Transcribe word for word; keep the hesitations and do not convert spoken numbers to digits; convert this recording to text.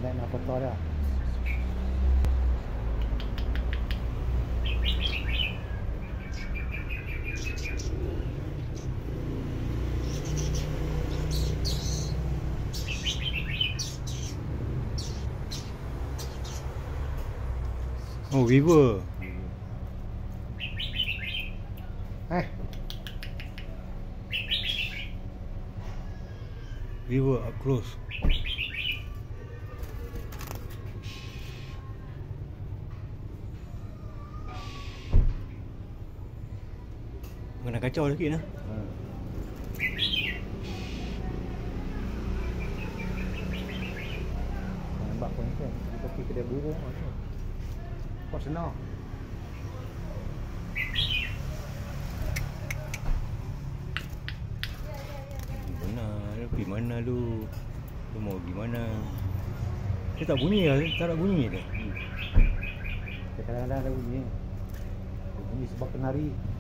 Naik nak foto dah. Oh, Vivo. Eh, Vivo up close. Kena kacau sikit lah. hmm. Nampak pun kan. Kita pergi kedai burung macam. Kau senang. Mana? Lu pergi mana lu? Lu mau pergi mana? Dia tak bunyi lah, tak nak bunyi ke? Kadang-kadang ada bunyi. Bunyi sebab kenari.